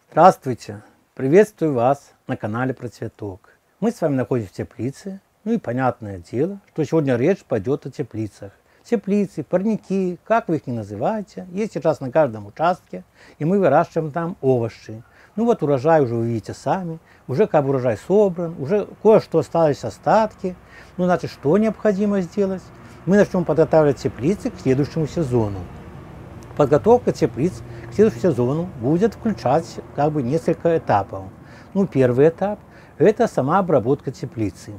Здравствуйте! Приветствую вас на канале Про Цветок. Мы с вами находимся в теплице. Ну и понятное дело, что сегодня речь пойдет о теплицах. Теплицы, парники, как вы их ни называете, есть сейчас на каждом участке. И мы выращиваем там овощи. Ну вот урожай уже вы видите сами. Уже как бы урожай собран, уже кое-что остались остатки. Ну значит, что необходимо сделать? Мы начнем подготавливать теплицы к следующему сезону. Подготовка теплиц к следующему сезону будет включать как бы несколько этапов. Ну, первый этап – это сама обработка теплицы.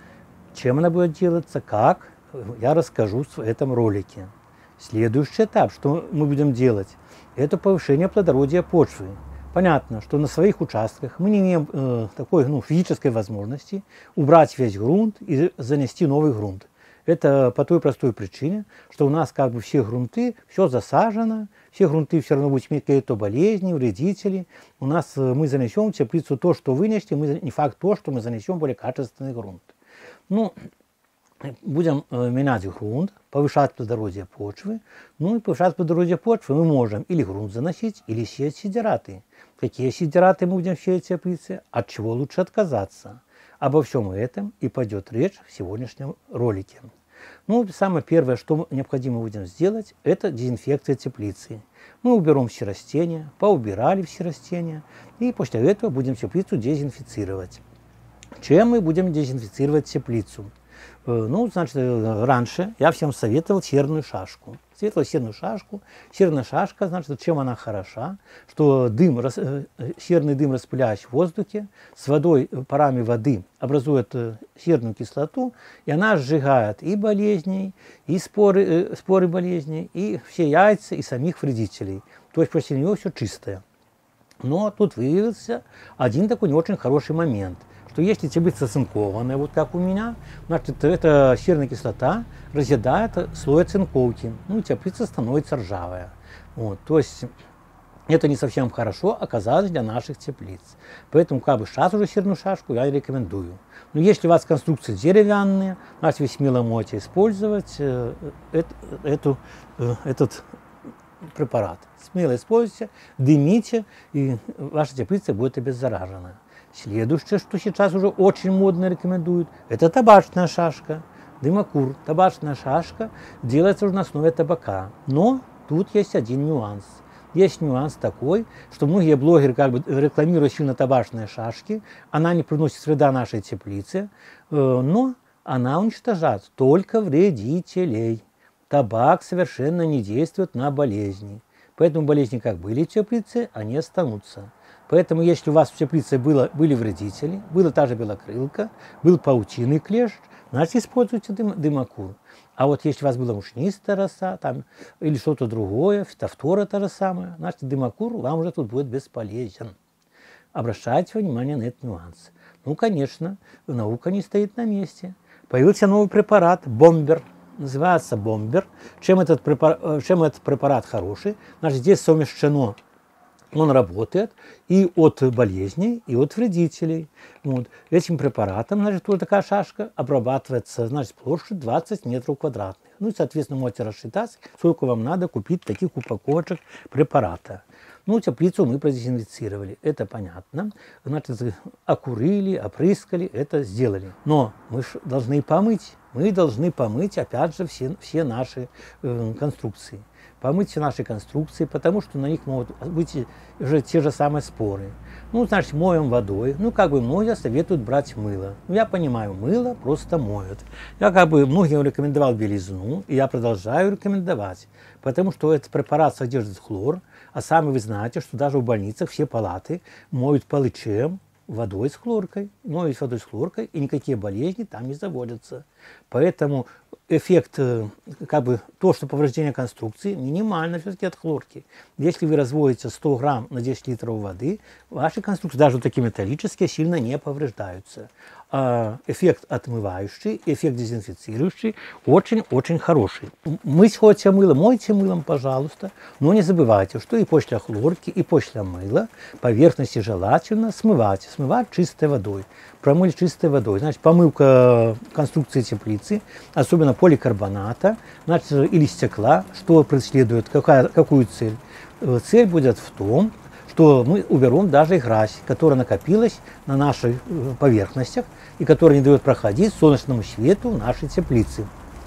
Чем она будет делаться, как, я расскажу в этом ролике. Следующий этап, что мы будем делать, это повышение плодородия почвы. Понятно, что на своих участках мы не имеем такой физической возможности убрать весь грунт и занести новый грунт. Это по той простой причине, что у нас как бы все грунты, все засажено, все грунты все равно будут иметь какие-то болезни, вредители. У нас мы занесем в теплицу то, что вынести, не факт то, что мы занесем более качественный грунт. Ну, будем менять грунт, повышать плодородие почвы. Ну и повышать плодородие почвы мы можем или грунт заносить, или сеять сидираты. Какие сидираты мы будем сеять в теплице, от чего лучше отказаться. Обо всем этом и пойдет речь в сегодняшнем ролике. Ну, самое первое, что необходимо будем сделать, это дезинфекция теплицы. Мы уберем все растения, поубирали все растения, и после этого будем теплицу дезинфицировать. Чем мы будем дезинфицировать теплицу? Ну, значит, раньше я всем советовал серную шашку. Серную шашку. Серная шашка, значит, чем она хороша? Что серный дым, распыляющий в воздухе, с водой, парами воды образует серную кислоту, и она сжигает и болезни, и споры болезней, и все яйца, и самих вредителей. То есть после нее все чистое. Но тут выявился один такой не очень хороший момент, что если теплица оцинкованная, вот как у меня, значит, эта серная кислота разъедает слой оцинковки, ну и теплица становится ржавая. Вот, то есть это не совсем хорошо оказалось для наших теплиц. Поэтому как бы сейчас уже серную шашку я рекомендую. Но если у вас конструкции деревянные, значит вы смело можете использовать этот препарат. Смело используйте, дымите, и ваша теплица будет обеззаражена. Следующее, что сейчас уже очень модно рекомендуют, это табачная шашка, дымокур. Табачная шашка делается уже на основе табака. Но тут есть один нюанс. Есть нюанс такой, что многие блогеры как бы рекламируют сильно табачные шашки, она не приносит вреда нашей теплице, но она уничтожает только вредителей. Табак совершенно не действует на болезни. Поэтому болезни как были в теплице, они останутся. Поэтому если у вас в теплице были вредители, была та же белокрылка, был паутинный клещ, значит используйте дымокур. А вот если у вас была мучнистая роса там, или что-то другое, фитофтора та же самая, значит дымокур вам уже тут будет бесполезен. Обращайте внимание на этот нюанс. Ну, конечно, наука не стоит на месте. Появился новый препарат «Бомбер». Называется «Бомбер». Чем этот препарат хороший? Значит, здесь совмещено. Он работает и от болезней, и от вредителей. Вот. Этим препаратом, значит, вот такая шашка обрабатывается, значит, площадь 20 метров квадратных. Ну и, соответственно, можете рассчитать, сколько вам надо купить таких упаковочек препарата. Ну, теплицу мы продезинфицировали, это понятно. Значит, окурили, опрыскали, это сделали. Но мы же должны помыть. Мы должны помыть, опять же, все наши конструкции. Помыть все наши конструкции, потому что на них могут быть уже те же самые споры. Ну, значит, моем водой. Ну, как бы многие советуют брать мыло. Ну, я понимаю, мыло просто моют. Я как бы многим рекомендовал белизну, и я продолжаю рекомендовать. Потому что этот препарат содержит хлор, а сами вы знаете, что даже в больницах все палаты моют полы чем? Водой с хлоркой, моют водой с хлоркой, и никакие болезни там не заводятся. Поэтому эффект, как бы то, что повреждение конструкции, минимально все-таки от хлорки. Если вы разводите 100 грамм на 10 литров воды, ваши конструкции, даже вот такие металлические, сильно не повреждаются. Эффект отмывающий, эффект дезинфицирующий очень-очень хороший. Мыть хотите мыло, мойте мылом, пожалуйста, но не забывайте, что и после хлорки, и после мыла поверхности желательно смывать чистой водой. Промыть чистой водой. Значит, помывка конструкции теплицы, особенно поликарбоната, значит, или стекла, что преследует, какую цель? Цель будет в том, что мы уберем даже и грязь, которая накопилась на наших поверхностях и которая не дает проходить солнечному свету в нашей теплице.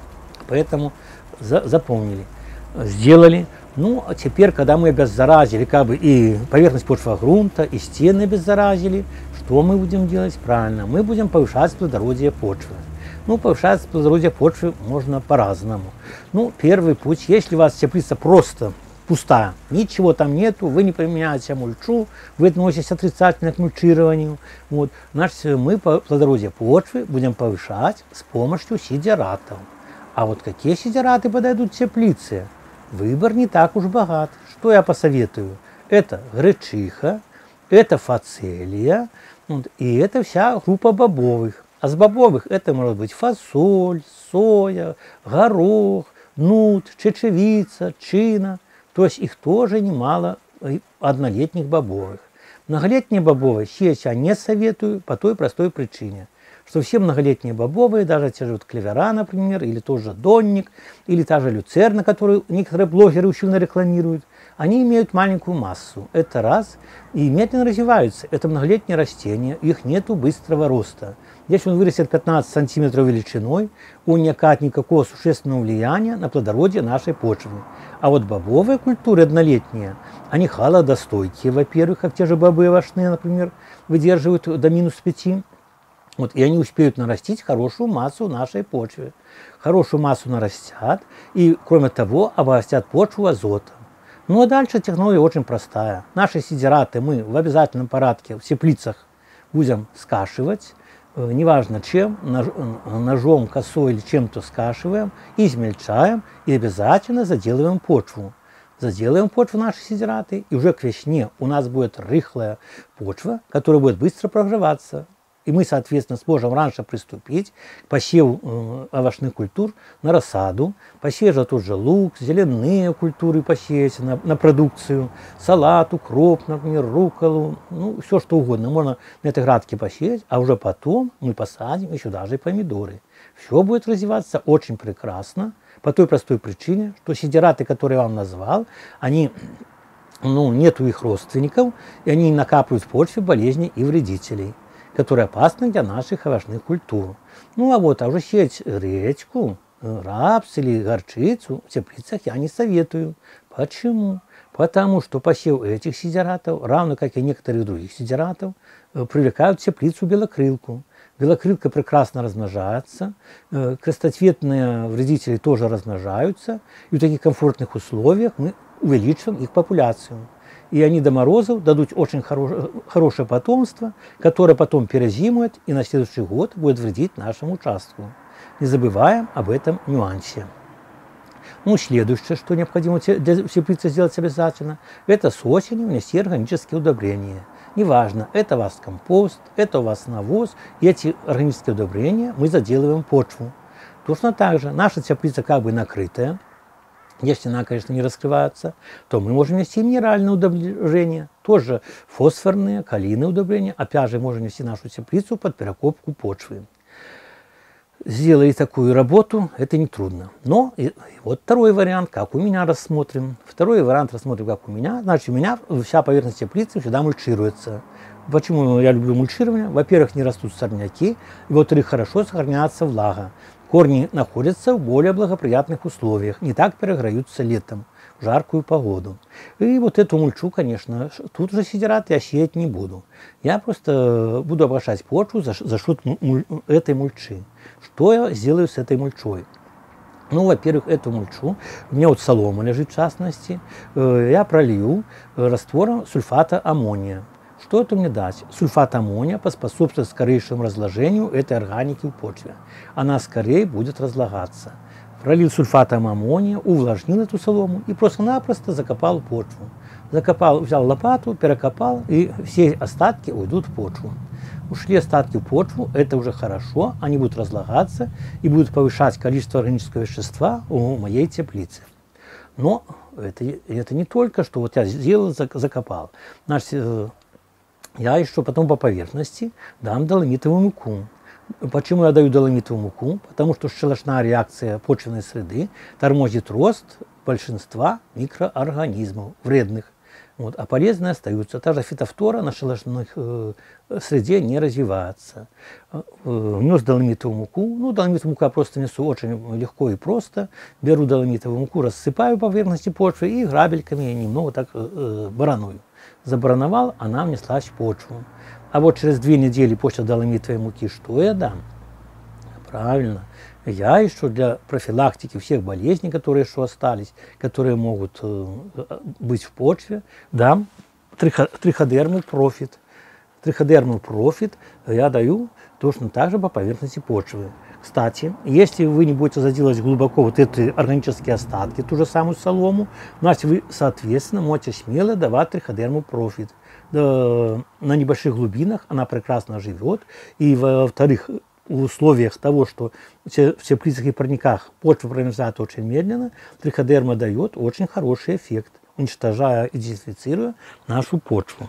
Поэтому запомнили, сделали. Ну, а теперь, когда мы обеззаразили как бы и поверхность почвы грунта, и стены обеззаразили, что мы будем делать? Правильно, мы будем повышать плодородие почвы. Ну, повышать плодородие почвы можно по-разному. Ну, первый путь, если у вас теплица просто пустая, ничего там нету, вы не применяете мульчу, вы относитесь отрицательно к мульчированию, вот, значит, мы плодородие почвы будем повышать с помощью сидератов. А вот какие сидераты подойдут теплице? Выбор не так уж богат. Что я посоветую? Это гречиха, это фацелия, вот, и это вся группа бобовых. А с бобовых это может быть фасоль, соя, горох, нут, чечевица, чина. То есть их тоже немало однолетних бобовых. Многолетние бобовые сеять я не советую по той простой причине, что все многолетние бобовые, даже те же вот клевера, например, или тот же донник, или та же люцерна, которую некоторые блогеры усиленно рекламируют, они имеют маленькую массу. Это раз. И медленно развиваются. Это многолетние растения, их нету быстрого роста. Если он вырастет 15 сантиметров величиной, он не окажет никакого существенного влияния на плодородие нашей почвы. А вот бобовые культуры однолетние, они холодостойкие, во-первых, как те же бобы овощные, например, выдерживают до -5. Вот, и они успеют нарастить хорошую массу нашей почвы. Хорошую массу нарастят и, кроме того, обогатят почву азотом. Ну а дальше технология очень простая. Наши сидераты мы в обязательном порядке в теплицах будем скашивать, неважно чем, ножом, косой или чем-то скашиваем, измельчаем и обязательно заделываем почву. Заделаем почву наши сидераты, и уже к весне у нас будет рыхлая почва, которая будет быстро прогреваться. И мы, соответственно, сможем раньше приступить к посеву овощных культур на рассаду, посеять же тот же лук, зеленые культуры посеять на продукцию, салат, укроп, например, рукколу, ну, все что угодно. Можно на этой грядке посеять, а уже потом мы посадим еще даже и помидоры. Все будет развиваться очень прекрасно, по той простой причине, что сидераты, которые я вам назвал, они, нету их родственников, и они накапливают в почве болезней и вредителей, которые опасны для наших овощных культур. Ну а уже сеять редьку, рапс или горчицу в теплицах я не советую. Почему? Потому что посев этих сидератов, равно как и некоторых других сидератов, привлекают в теплицу белокрылку. Белокрылка прекрасно размножается, крестоцветные вредители тоже размножаются, и в таких комфортных условиях мы увеличиваем их популяцию. И они до морозов дадут очень хорошее потомство, которое потом перезимует и на следующий год будет вредить нашему участку. Не забываем об этом нюансе. Ну, следующее, что необходимо для теплицы сделать обязательно, это с осени внести органические удобрения. Неважно, это у вас компост, это у вас навоз, и эти органические удобрения мы заделываем почву. Точно так же наша теплица как бы накрытая. Если она, конечно, не раскрывается, то мы можем внести минеральные удобрения, тоже фосфорные, калийные удобрения. Опять же, можем внести нашу теплицу под перекопку почвы. Сделали такую работу, это нетрудно. Но вот второй вариант, как у меня рассмотрим. Второй вариант рассмотрим, как у меня. Значит, у меня вся поверхность теплицы всегда мульчируется. Почему я люблю мульчирование? Во-первых, не растут сорняки, и во-вторых, хорошо сохраняется влага. Корни находятся в более благоприятных условиях, не так переграются летом, в жаркую погоду. И вот эту мульчу, конечно, тут же сидераты я сеять не буду. Я просто буду обращать почву за счет этой мульчи. Что я сделаю с этой мульчой? Ну, во-первых, эту мульчу, у меня вот солома лежит в частности, я пролью раствором сульфата аммония. Что это мне даст? Сульфат аммония поспособствует скорейшему разложению этой органики в почве. Она скорее будет разлагаться. Пролил сульфатом аммония, увлажнил эту солому и просто-напросто закопал почву. Закопал, взял лопату, перекопал, и все остатки уйдут в почву. Ушли остатки в почву, это уже хорошо, они будут разлагаться и будут повышать количество органического вещества у моей теплицы. Но это не только, что вот я сделал, закопал. Значит, я еще потом по поверхности дам доломитовую муку. Почему я даю доломитовую муку? Потому что щелочная реакция почвенной среды тормозит рост большинства микроорганизмов вредных. Вот, а полезные остаются. Та же фитофтора на шелушных среде не развивается. Внес доломитовую муку. Ну, доломитовую муку я просто несу очень легко и просто. Беру доломитовую муку, рассыпаю по поверхности почвы и грабельками немного так бараную. Забарановал, она внеслась в почву. А вот через 2 недели после доломитовой муки что я дам? Правильно. Я еще для профилактики всех болезней, которые еще остались, которые могут быть в почве, дам триходерму профит. Триходерму профит я даю точно так же по поверхности почвы. Кстати, если вы не будете заделать глубоко вот эти органические остатки, ту же самую солому, значит вы, соответственно, можете смело давать триходерму профит. На небольших глубинах она прекрасно живет. И, во-вторых, в условиях того, что в теплицах и парниках почва промерзает очень медленно, триходерма дает очень хороший эффект, уничтожая и дезинфицируя нашу почву.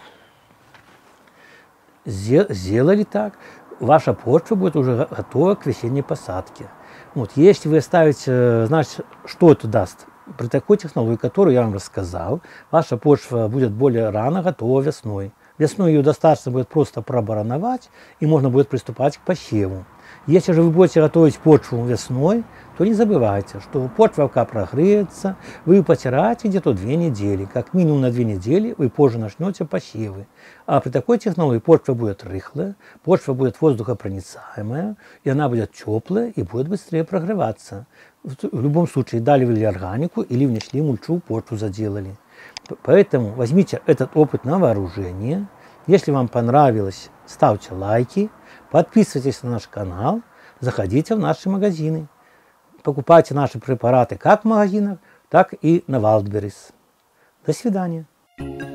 Сделали так, ваша почва будет уже готова к весенней посадке. Вот, если вы ставите, значит, что это даст? При такой технологии, которую я вам рассказал, ваша почва будет более рано готова весной. Весной ее достаточно будет просто пробарановать, и можно будет приступать к посеву. Если же вы будете готовить почву весной, то не забывайте, что почва пока прогреется, вы потираете где-то 2 недели. Как минимум на 2 недели вы позже начнете посевы. А при такой технологии почва будет рыхлая, почва будет воздухопроницаемая, и она будет теплая и будет быстрее прогреваться. В любом случае, дали вы органику или внесли мульчу, почву заделали. Поэтому возьмите этот опыт на вооружение. Если вам понравилось, ставьте лайки, подписывайтесь на наш канал, заходите в наши магазины. Покупайте наши препараты как в магазинах, так и на Wildberries. До свидания.